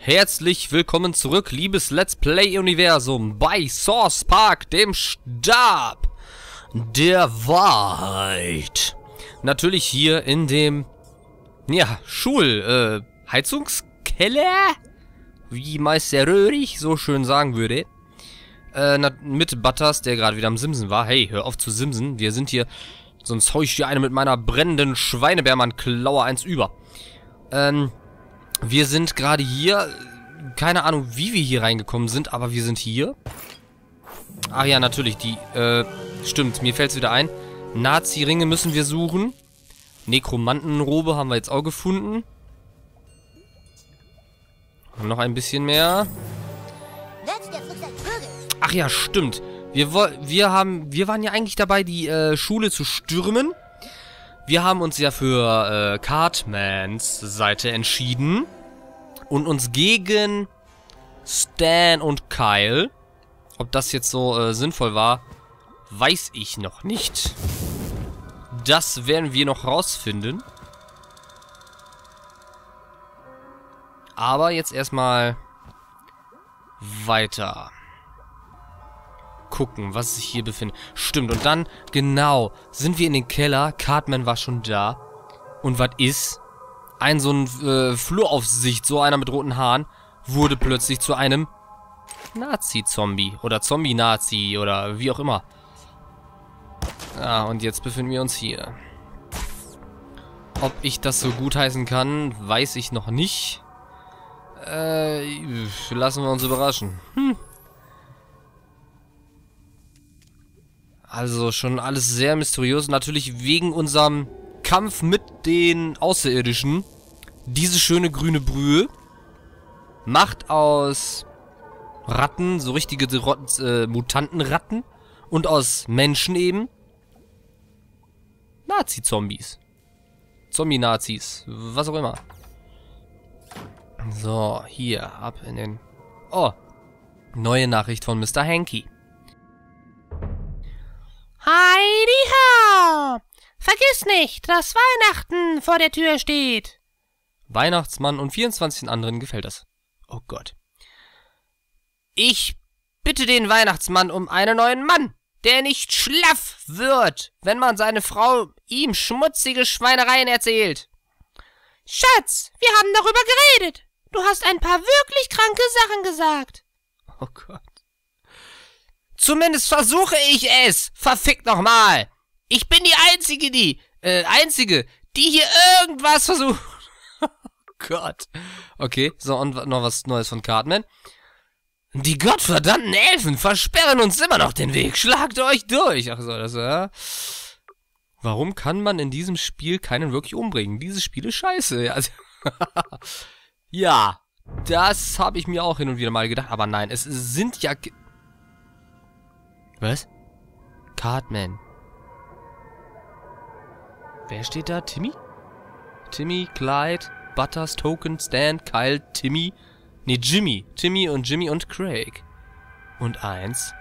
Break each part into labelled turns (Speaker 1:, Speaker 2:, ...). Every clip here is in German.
Speaker 1: Herzlich willkommen zurück, liebes Let's Play-Universum, bei Source Park, dem Stab der Wahrheit. Natürlich hier in dem, ja, Heizungskeller, wie Meister Röhrig so schön sagen würde. Mit Butters, der gerade wieder am Simsen war. Hey, hör auf zu simsen, wir sind hier, sonst hau ich dir eine mit meiner brennenden Schweinebärmann-Klaue eins über. Wir sind gerade hier. Keine Ahnung, wie wir hier reingekommen sind, aber wir sind hier. Ach ja, natürlich, stimmt, mir fällt es wieder ein. Nazi-Ringe müssen wir suchen. Nekromantenrobe haben wir jetzt auch gefunden. Und noch ein bisschen mehr. Ach ja, stimmt. Wir waren ja eigentlich dabei, die Schule zu stürmen. Wir haben uns ja für Cartmans Seite entschieden und uns gegen Stan und Kyle. Ob das jetzt so sinnvoll war, weiß ich noch nicht. Das werden wir noch rausfinden. Aber jetzt erstmal weiter gucken, was sich hier befindet. Stimmt, und dann, genau, sind wir in den Keller. Cartman war schon da. Und was ist? So ein Fluraufsicht, so einer mit roten Haaren, wurde plötzlich zu einem Nazi-Zombie. Oder Zombie-Nazi oder wie auch immer. Ja, und jetzt befinden wir uns hier. Ob ich das so gutheißen kann, weiß ich noch nicht. Lassen wir uns überraschen. Also schon alles sehr mysteriös. Natürlich wegen unserem Kampf mit den Außerirdischen. Diese schöne grüne Brühe macht aus Ratten, so richtige Mutantenratten, und aus Menschen eben Nazi-Zombies. Zombie-Nazis, was auch immer. So, hier, ab in den... Oh, neue Nachricht von Mr. Hanky.
Speaker 2: Heidi ho! Vergiss nicht, dass Weihnachten vor der Tür steht.
Speaker 1: Weihnachtsmann und 24 anderen gefällt das. Oh Gott. Ich bitte den Weihnachtsmann um einen neuen Mann, der nicht schlaff wird, wenn man seine Frau ihm schmutzige Schweinereien erzählt.
Speaker 2: Schatz, wir haben darüber geredet. Du hast ein paar wirklich kranke Sachen gesagt.
Speaker 1: Oh Gott. Zumindest versuche ich es. Verfickt nochmal. Ich bin die Einzige, die hier irgendwas versucht. Oh Gott. Okay, so, und noch was Neues von Cartman. Die gottverdammten Elfen versperren uns immer noch den Weg. Schlagt euch durch. Ach so, das, ja. Warum kann man in diesem Spiel keinen wirklich umbringen? Dieses Spiel ist scheiße. Also ja, das habe ich mir auch hin und wieder mal gedacht. Aber nein, es sind ja... Was? Cartman. Wer steht da? Timmy? Timmy, Clyde, Butters, Token, Stan, Kyle, Timmy. Ne, Jimmy. Timmy und Craig. Und eins.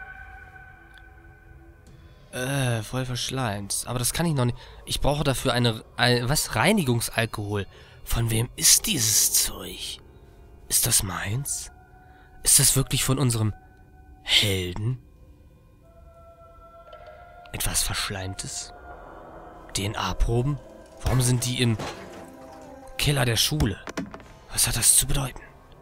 Speaker 1: Voll verschleimt. Aber das kann ich noch nicht. Ich brauche dafür was? Reinigungsalkohol. Von wem ist dieses Zeug? Ist das meins? Ist das wirklich von unserem Helden? Etwas Verschleimtes? DNA-Proben? Warum sind die im Keller der Schule? Was hat das zu bedeuten?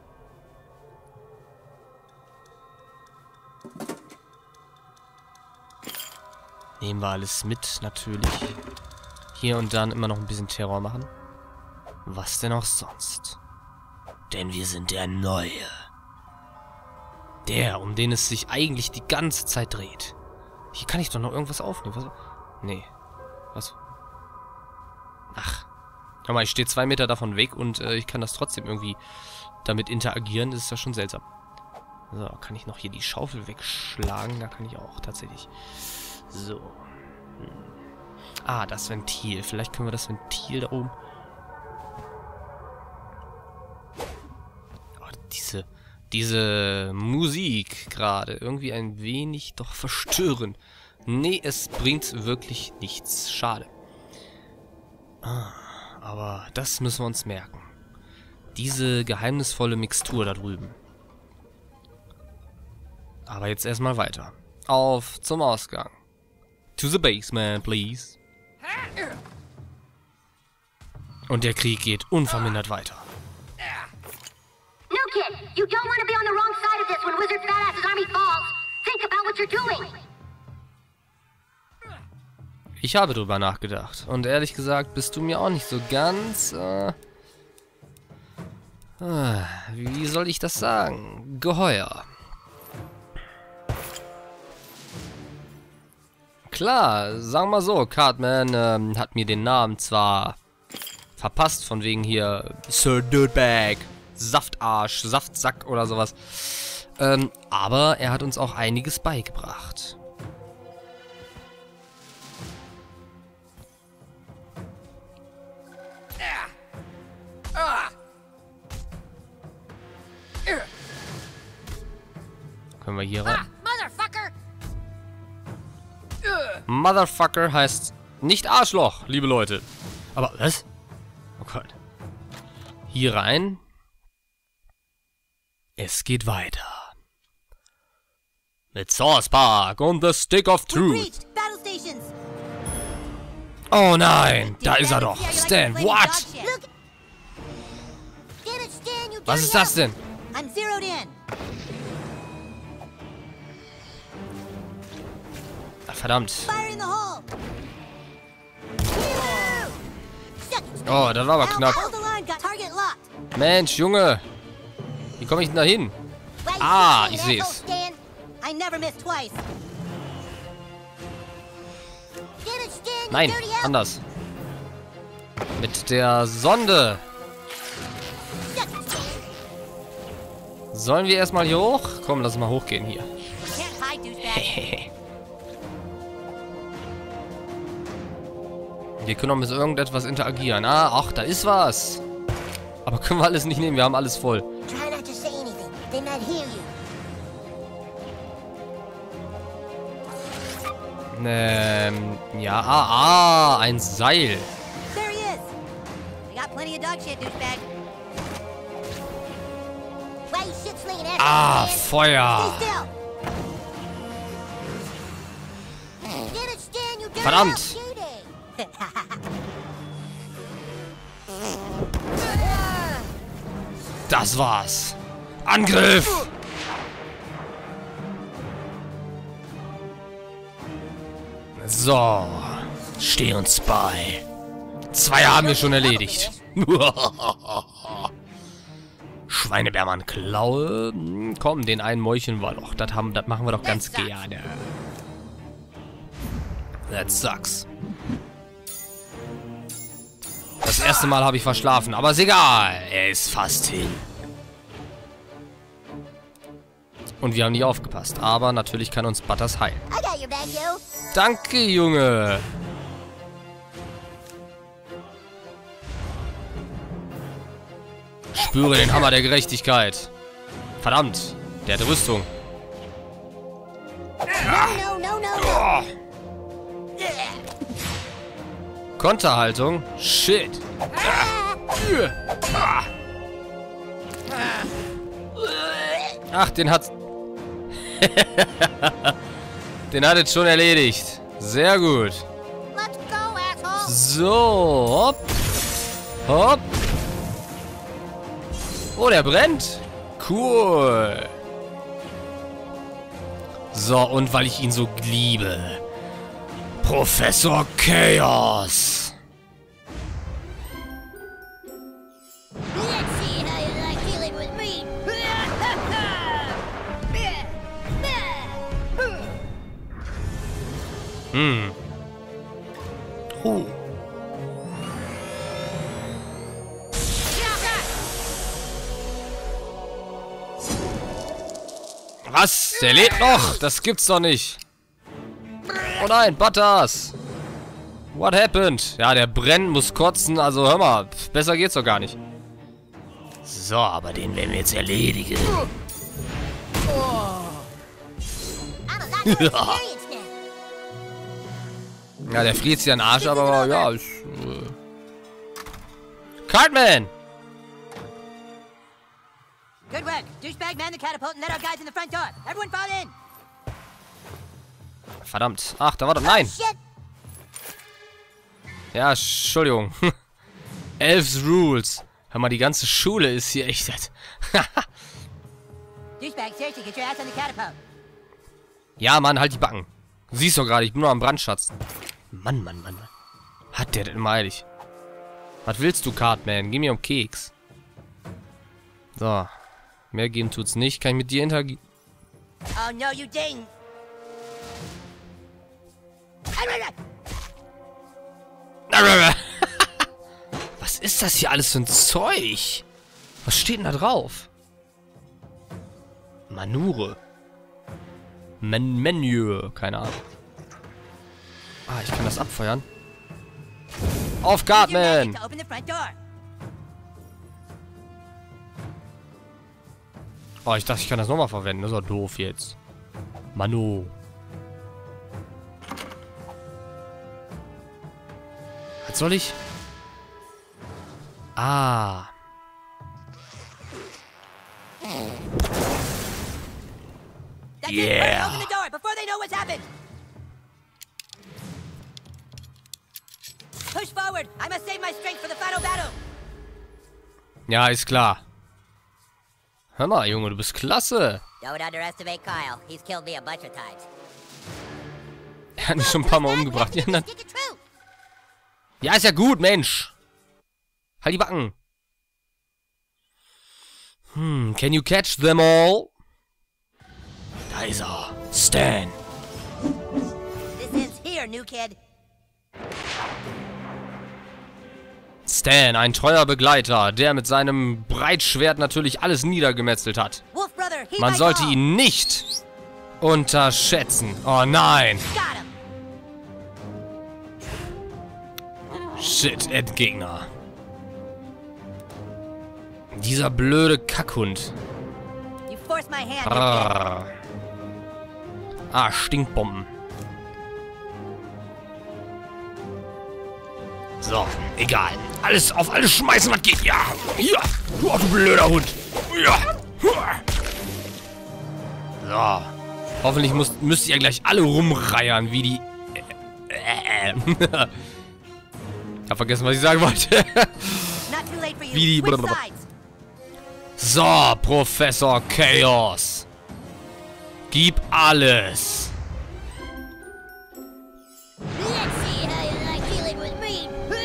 Speaker 1: Nehmen wir alles mit, natürlich. Hier und dann immer noch ein bisschen Terror machen. Was denn auch sonst? Denn wir sind der Neue. Der, um den es sich eigentlich die ganze Zeit dreht. Hier kann ich doch noch irgendwas aufnehmen. Was? Nee. Was? Ach. Schau mal, ich stehe 2 Meter davon weg und ich kann das trotzdem irgendwie damit interagieren. Das ist ja schon seltsam. So, kann ich noch hier die Schaufel wegschlagen? Da kann ich auch tatsächlich. So. Ah, das Ventil. Vielleicht können wir das Ventil da oben... Oh, diese Musik gerade. Irgendwie ein wenig doch verstörend. Nee, es bringt wirklich nichts. Schade. Ah, aber das müssen wir uns merken. Diese geheimnisvolle Mixtur da drüben. Aber jetzt erstmal weiter. Auf zum Ausgang. To the basement, please. Und der Krieg geht unvermindert weiter.
Speaker 3: No, kid, you don't want to be on the wrong side of this when Wizard Badass's army falls. Think about what you're doing.
Speaker 1: Ich habe drüber nachgedacht. Und ehrlich gesagt, bist du mir auch nicht so ganz... wie soll ich das sagen? Geheuer. Klar, sagen wir so, Cartman hat mir den Namen zwar verpasst, von wegen hier Sir Dirtbag, Saftarsch, Saftsack oder sowas. Aber er hat uns auch einiges beigebracht. Können wir hier rein?
Speaker 3: Motherfucker!
Speaker 1: Motherfucker heißt nicht Arschloch, liebe Leute. Aber was? Oh Gott. Hier rein. Es geht weiter. Mit Source Park und The Stick of Truth. Oh nein, da ist er doch. Stan, what? Was ist das denn? Verdammt. Oh, das war aber knapp. Mensch, Junge. Wie komme ich denn da hin? Ah, ich sehe es. Nein, anders. Mit der Sonde. Sollen wir erstmal hier hoch? Komm, lass mal hochgehen hier. Wir können auch mit irgendetwas interagieren. Ah, ach, da ist was. Aber können wir alles nicht nehmen, wir haben alles voll. Ja, ein Seil. Ah, Feuer. Verdammt. Das war's. Angriff! So. Steh uns bei. 2 haben wir schon erledigt. Schweinebärmann Klaue. Komm, den einen Mäulchen wir noch. Das machen wir doch ganz gerne. That sucks. Das erste Mal habe ich verschlafen, aber ist egal. Er ist fast hin. Und wir haben nicht aufgepasst. Aber natürlich kann uns Butters heilen. Danke, Junge. Spüre den Hammer der Gerechtigkeit. Verdammt. Der hat Rüstung. Oh. Konterhaltung? Shit. Ach, den hat's... Den hat es schon erledigt. Sehr gut. So, hopp. Hopp. Oh, der brennt. Cool. So, und weil ich ihn so liebe. Professor Chaos. Oh. Was? Der lebt noch? Das gibt's doch nicht. Oh nein, Butters. What happened? Ja, der brennt, muss kotzen. Also hör mal, besser geht's doch gar nicht. So, aber den werden wir jetzt erledigen. Ja, der friert sich den Arsch, aber ja, ist... Cartman!
Speaker 4: Good work. Douchebag, man the catapult and let our guys in the front door. Everyone fall in.
Speaker 1: Verdammt. Ach, da war doch... Nein!
Speaker 4: Shit.
Speaker 1: Ja, Entschuldigung. Elf's Rules. Hör mal, die ganze Schule ist hier echt...
Speaker 4: Douchebag, seriously, get your ass on the catapult.
Speaker 1: Ja, Mann, halt die Backen. Du siehst doch gerade, ich bin nur am Brandschatz. Mann. Hat der denn mal eilig? Was willst du, Cartman? Geh mir um Keks. So. Mehr geben tut's nicht. Kann ich mit dir interagieren?
Speaker 4: Oh no, you didn't.
Speaker 1: Was ist das hier alles für ein Zeug? Was steht denn da drauf? Manure. Menü. Keine Ahnung. Ah, ich kann das abfeuern. Auf Cartman!
Speaker 4: To open the front door.
Speaker 1: Oh, ich dachte, ich kann das nochmal verwenden. Das ist doch doof jetzt. Manu. Was soll ich? Ah.
Speaker 4: That's
Speaker 1: Yeah.
Speaker 4: it. Open the door before they know what's happened. Push forward. I must save my strength for the final battle.
Speaker 1: Ja, ist klar. Hör mal, Junge, du bist klasse.
Speaker 4: Don't underestimate Kyle. He's killed me a bunch of times.
Speaker 1: Er hat mich schon ein paar Mal umgebracht. Ja,
Speaker 4: Stick it true.
Speaker 1: ja, ist ja gut, Mensch. Halt die Backen. Can you catch them all? Da ist er. Stan.
Speaker 4: This ends here, new kid.
Speaker 1: Stan, ein treuer Begleiter, der mit seinem Breitschwert natürlich alles niedergemetzelt hat.
Speaker 4: Wolf brother, he
Speaker 1: Man
Speaker 4: my
Speaker 1: sollte
Speaker 4: ball.
Speaker 1: ihn nicht unterschätzen. Oh nein.
Speaker 4: Got him.
Speaker 1: Shit, Endgegner. Dieser blöde Kackhund.
Speaker 4: You forced my hand, new kid.
Speaker 1: Brrr. Ah, Stinkbomben. So, egal. Alles auf alles schmeißen, was geht. Ja, hier. Du blöder Hund. Ja. So. Hoffentlich müsst ihr gleich alle rumreiern, wie die... Ich hab vergessen, was ich sagen wollte.
Speaker 4: Not too late for you.
Speaker 1: Wie die-
Speaker 4: Switch sides.
Speaker 1: So, Professor Chaos. Gib alles.
Speaker 4: Let's see how you like dealing with me.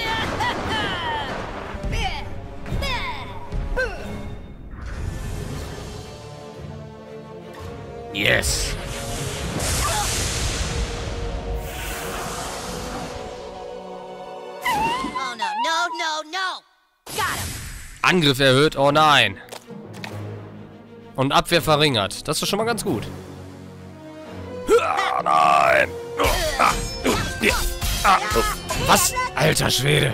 Speaker 1: Yes.
Speaker 4: Oh no. Got him.
Speaker 1: Angriff erhöht. Oh nein. Und Abwehr verringert. Das ist schon mal ganz gut. Ah, nein. Was? Alter Schwede.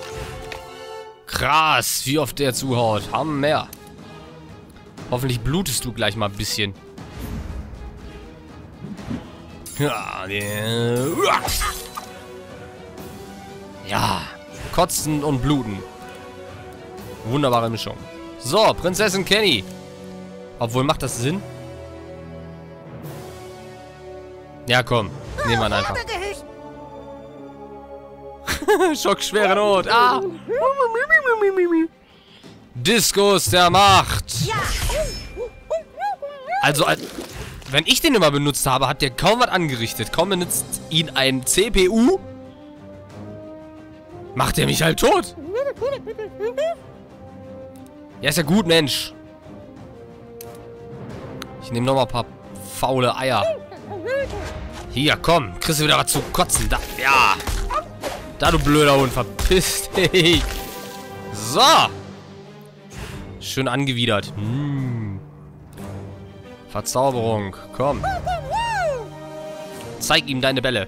Speaker 1: Krass, wie oft der zuhaut. Hammer. Hoffentlich blutest du gleich mal ein bisschen. Ja. Kotzen und bluten. Wunderbare Mischung. So, Prinzessin Kenny. Obwohl, macht das Sinn? Ja, komm. Nehmen wir ihn einfach. Schockschwere Not. Ah. Diskus der Macht. Also, wenn ich den immer benutzt habe, hat der kaum was angerichtet. Kaum benutzt ihn ein CPU. Macht er mich halt tot. Ja, ist ja gut, Mensch. Ich nehme nochmal ein paar faule Eier. Hier, komm. Kriegst du wieder was zu kotzen. Da, ja. Da, du blöder Hund. Verpiss dich. So. Schön angewidert. Verzauberung. Komm. Zeig ihm deine Bälle.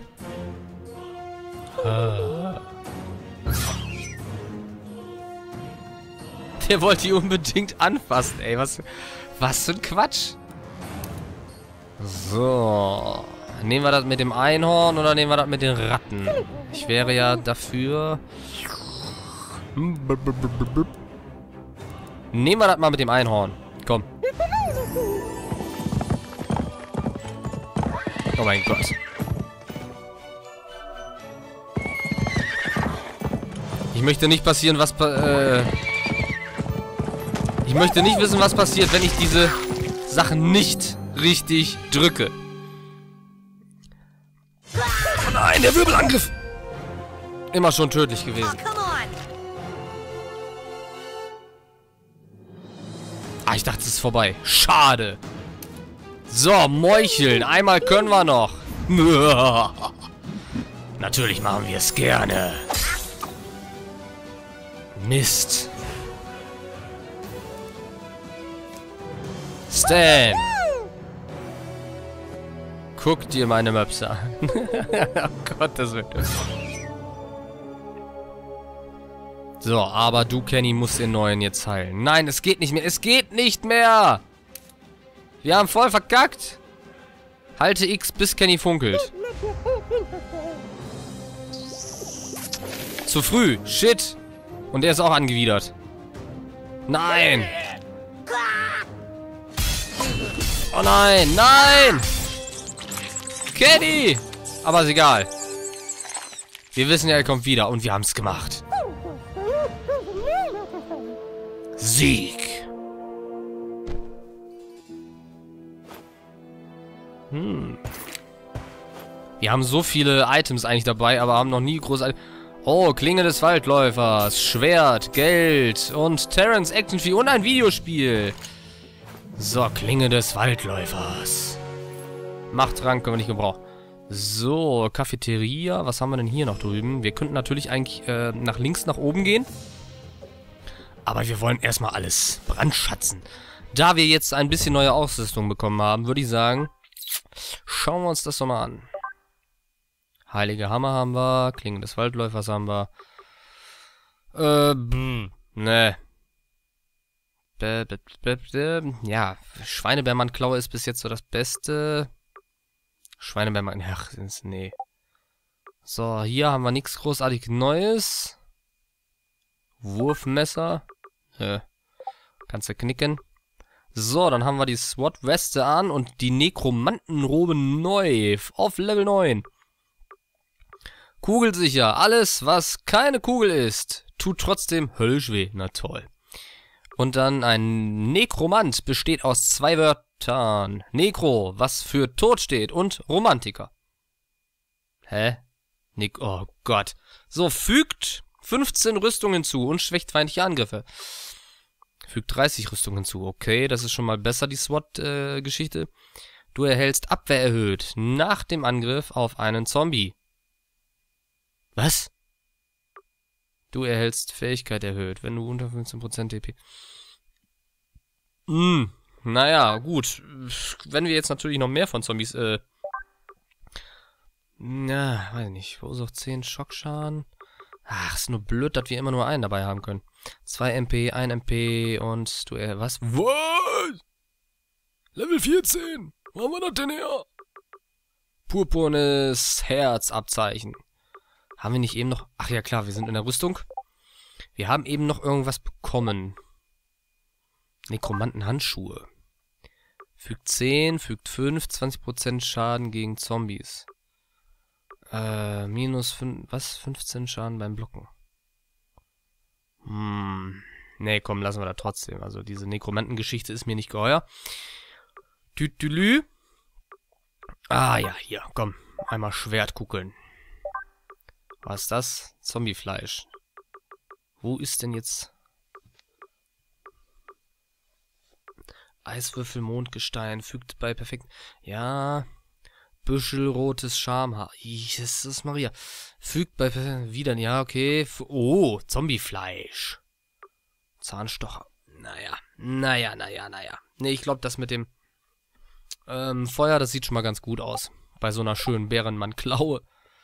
Speaker 1: Der wollte die unbedingt anfassen, ey. Was für ein Quatsch. So. Nehmen wir das mit dem Einhorn oder nehmen wir das mit den Ratten? Ich wäre ja dafür... Nehmen wir das mal mit dem Einhorn. Komm. Oh mein Gott. Ich möchte nicht passieren, was ich möchte nicht wissen, was passiert, wenn ich diese Sachen nicht richtig drücke. Oh nein, der Wirbelangriff! Immer schon tödlich gewesen.
Speaker 4: Oh, come on!
Speaker 1: Ah, ich dachte, es ist vorbei. Schade. So, Meucheln. Einmal können wir noch. Natürlich machen wir es gerne. Mist. Stan. Guck dir meine Möpse an. Oh Gott, das wird... So, aber du, Kenny, musst den neuen jetzt heilen. Nein, es geht nicht mehr. Es geht nicht mehr. Wir haben voll verkackt. Halte X, bis Kenny funkelt. Zu früh. Shit. Und er ist auch angewidert. Nein. Oh nein, nein. Kenny. Aber ist egal. Wir wissen ja, er kommt wieder. Und wir haben es gemacht. Sieg. Wir haben so viele Items eigentlich dabei, aber haben noch nie groß... Oh, Klinge des Waldläufers, Schwert, Geld und Terrence Action Fee und ein Videospiel. So, Klinge des Waldläufers. Machttrank können wir nicht gebrauchen. So, Cafeteria. Was haben wir denn hier noch drüben? Wir könnten natürlich eigentlich nach links nach oben gehen. Aber wir wollen erstmal alles brandschatzen. Da wir jetzt ein bisschen neue Ausrüstung bekommen haben, würde ich sagen, schauen wir uns das doch mal an. Heilige Hammer haben wir, Klinge des Waldläufers haben wir. Ne. Ja, Schweinebärmann-Klaue ist bis jetzt so das Beste. Schweinebärmann, ach, nee. So, hier haben wir nichts großartig Neues. Wurfmesser. Kannst du knicken. So, dann haben wir die SWAT-Weste an und die Nekromantenrobe neu. Auf Level 9. Kugelsicher. Alles, was keine Kugel ist, tut trotzdem höllisch weh. Na toll. Und dann ein Nekromant besteht aus 2 Wörtern. Nekro, was für tot steht, und Romantiker. Hä? Oh Gott. So, fügt 15 Rüstungen hinzu und schwächt feindliche Angriffe. Fügt 30 Rüstungen hinzu. Okay, das ist schon mal besser, die SWAT-Geschichte. Du erhältst Abwehr erhöht nach dem Angriff auf einen Zombie. Was? Du erhältst Fähigkeit erhöht, wenn du unter 15% DP... naja, gut. Wenn wir jetzt natürlich noch mehr von Zombies, na, weiß nicht. Verursacht 10 Schockschaden. Ach, ist nur blöd, dass wir immer nur einen dabei haben können. 2 MP, 1 MP und du, was? Was? Level 14. Wo haben wir das denn her? Purpurnes Herzabzeichen. Haben wir nicht eben noch... Ach ja, klar, wir sind in der Rüstung. Wir haben eben noch irgendwas bekommen. Nekromantenhandschuhe. Fügt 10, fügt 5, 20% Schaden gegen Zombies. Minus 5, was? 15 Schaden beim Blocken. Nee, komm, lassen wir da trotzdem. Also diese Nekromantengeschichte ist mir nicht geheuer. Tütülü. Ah ja, hier, komm. Einmal Schwertkugeln. Was ist das? Zombiefleisch. Wo ist denn jetzt... Eiswürfel, Mondgestein, fügt bei perfekt... Ja... Büschelrotes Schamhaar. Jesus Maria. Fügt bei... Wieder... Ja, okay. Oh, Zombiefleisch. Zahnstocher. Naja. Nee, ich glaube, das mit dem Feuer, das sieht schon mal ganz gut aus. Bei so einer schönen Bärenmann-Klaue.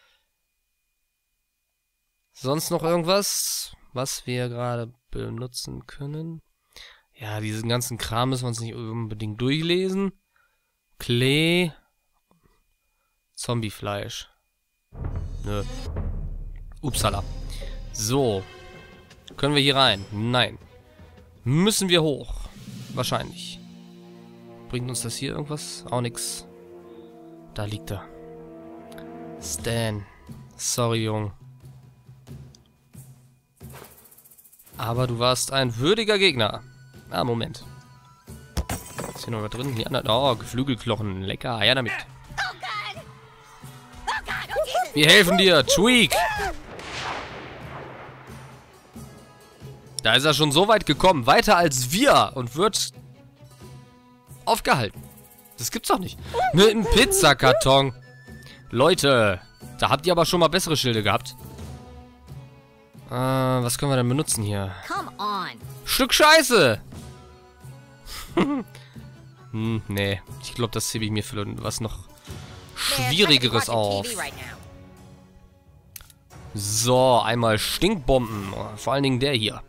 Speaker 1: Sonst noch irgendwas, was wir gerade benutzen können? Ja, diesen ganzen Kram müssen wir uns nicht unbedingt durchlesen. Klee. Zombiefleisch. Nö. Upsala. So. Können wir hier rein? Nein. Müssen wir hoch? Wahrscheinlich. Bringt uns das hier irgendwas? Auch nix. Da liegt er. Stan. Sorry, Jung. Aber du warst ein würdiger Gegner. Ah, Moment. Ist hier noch was drin? Hier, oh, Geflügelknochen. Lecker. Ja, damit. Wir helfen dir. Tweak. Da ist er schon so weit gekommen. Weiter als wir. Und wird aufgehalten. Das gibt's doch nicht. Mit einem Pizzakarton. Leute. Da habt ihr aber schon mal bessere Schilde gehabt. Was können wir denn benutzen hier?
Speaker 4: Come on.
Speaker 1: Stück Scheiße! Nee. Ich glaube, das hebe ich mir für was noch Schwierigeres auf. So, einmal Stinkbomben. Vor allen Dingen der hier.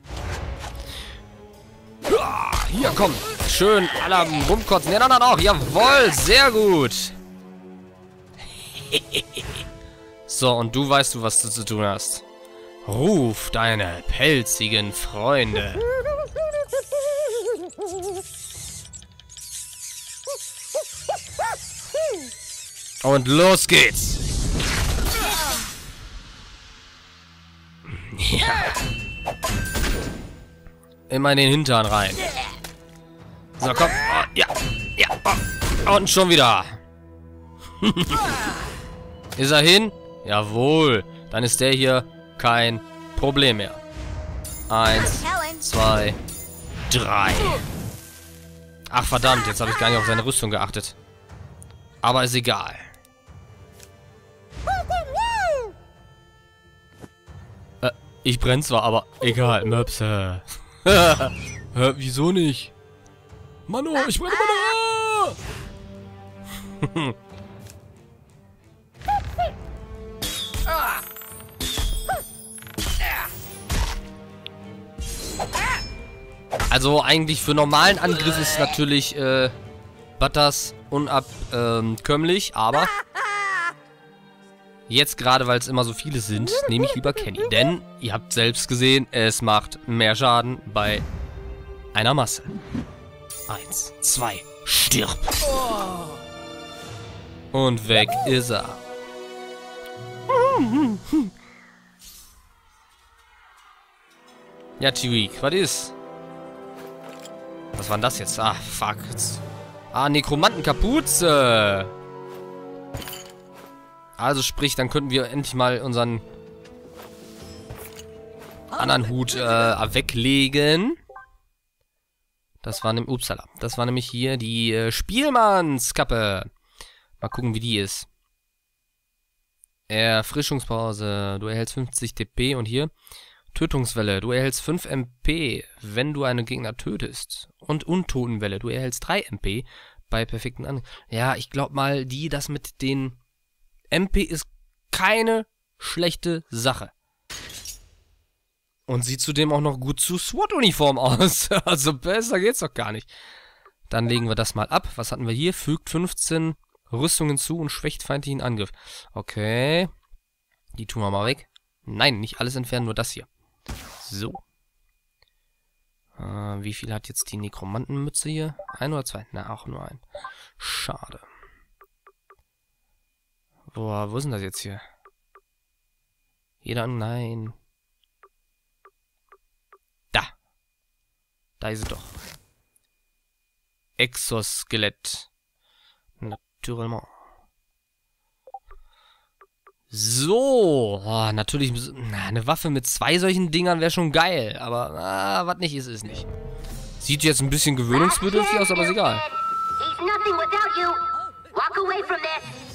Speaker 1: Hier, komm. Schön alle am Rumkotzen. Den anderen auch. Jawohl, sehr gut. So, und du weißt, was du zu tun hast. Ruf deine pelzigen Freunde. Und los geht's. Ja. Immer in den Hintern rein. So, komm. Oh, ja. Ja. Oh. Und schon wieder. Ist er hin? Jawohl. Dann ist der hier kein Problem mehr. 1, 2, 3. Ach, verdammt. Jetzt habe ich gar nicht auf seine Rüstung geachtet. Aber ist egal. Ich brenne zwar, aber egal. Möpse. Wieso nicht? Manu, ich brenne Manu! Also eigentlich für normalen Angriff ist natürlich Butters unabkömmlich, aber jetzt gerade, weil es immer so viele sind, nehme ich lieber Kenny. Denn, ihr habt selbst gesehen, es macht mehr Schaden bei einer Masse. 1, 2, stirb! Und weg ist er. Ja, Tweak, was ist? Was war denn das jetzt? Ah, fuck. Ah, Nekromantenkapuze. Also sprich, dann könnten wir endlich mal unseren anderen Hut weglegen. Das war nämlich, upsala, das war nämlich hier die Spielmannskappe. Mal gucken, wie die ist. Erfrischungspause. Du erhältst 50 TP und hier Tötungswelle. Du erhältst 5 MP, wenn du einen Gegner tötest. Und Untotenwelle. Du erhältst 3 MP bei perfekten Angriff. Ja, ich glaube mal, das mit den MP ist keine schlechte Sache. Und sieht zudem auch noch gut zu SWAT-Uniform aus. Also besser geht's doch gar nicht. Dann legen wir das mal ab. Was hatten wir hier? Fügt 15 Rüstungen zu und schwächt feindlichen Angriff. Okay. Die tun wir mal weg. Nein, nicht alles entfernen, nur das hier. So. Wie viel hat jetzt die Nekromantenmütze hier? 1 oder 2? Na, auch nur 1. Schade. Boah, wo ist denn das jetzt hier? Jeder, nein. Da. Da ist es doch. Exoskelett. Naturellement. So. Oh, natürlich, eine Waffe mit 2 solchen Dingern wäre schon geil. Aber, was nicht ist, ist nicht. Sieht jetzt ein bisschen gewöhnungsbedürftig aus, aber ist egal.
Speaker 3: He's nothing without you. Walk away from this.